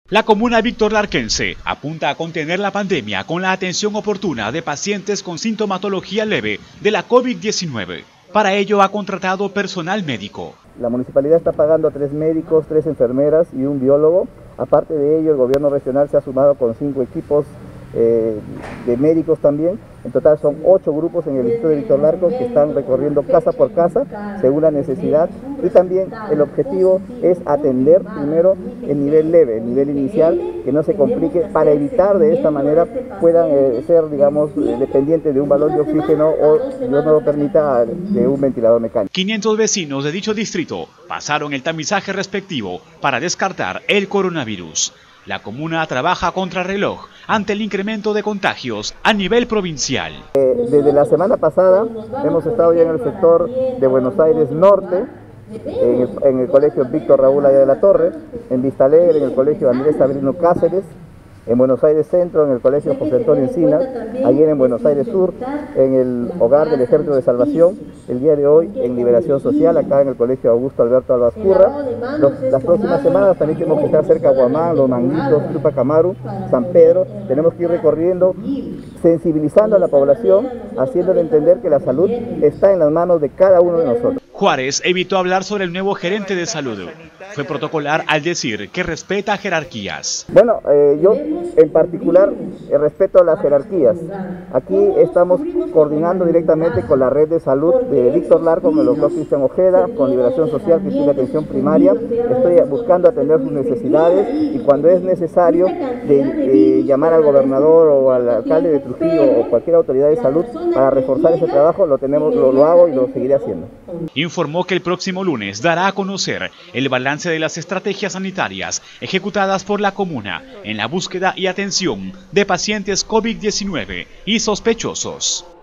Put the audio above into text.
La comuna Víctor Larquense apunta a contener la pandemia con la atención oportuna de pacientes con sintomatología leve de la COVID-19. Para ello ha contratado personal médico. La municipalidad está pagando a 3 médicos, 3 enfermeras y un biólogo. Aparte de ello, el gobierno regional se ha sumado con 5 equipos de médicos también. En total son 8 grupos en el distrito de Víctor Larco que están recorriendo casa por casa según la necesidad, y también el objetivo es atender primero el nivel leve, el nivel inicial, que no se complique, para evitar de esta manera puedan ser, digamos, dependientes de un balón de oxígeno o, Dios no lo permita, de un ventilador mecánico. 500 vecinos de dicho distrito pasaron el tamizaje respectivo para descartar el coronavirus. La comuna trabaja contra reloj ante el incremento de contagios a nivel provincial. Desde la semana pasada hemos estado ya en el sector de Buenos Aires Norte, en el colegio Víctor Raúl Allá de la Torre, en Vista Alegre, en el colegio Andrés Sabrino Cáceres, en Buenos Aires Centro, en el colegio José Antonio Encinas, ayer en Buenos Aires Sur, en el Hogar del Ejército de Salvación, el día de hoy en Liberación Social, acá en el colegio Augusto Alberto Albascurra. Las próximas semanas también tenemos que estar cerca de Guamán, Los Manguitos, Tupac Amaru, San Pedro. Tenemos que ir recorriendo, sensibilizando a la población, haciéndole entender que la salud está en las manos de cada uno de nosotros. Juárez evitó hablar sobre el nuevo gerente de salud. Fue protocolar al decir que respeta jerarquías. Bueno, yo en particular respeto las jerarquías. Aquí estamos coordinando directamente con la red de salud de Víctor Larco, con el doctor Cristian Ojeda, con Liberación Social, que tiene atención primaria. Estoy buscando atender sus necesidades, y cuando es necesario llamar al gobernador o al alcalde de Trujillo o cualquier autoridad de salud para reforzar ese trabajo, lo hago y lo seguiré haciendo. Informó que el próximo lunes dará a conocer el balance de las estrategias sanitarias ejecutadas por la comuna en la búsqueda y atención de pacientes COVID-19 y sospechosos.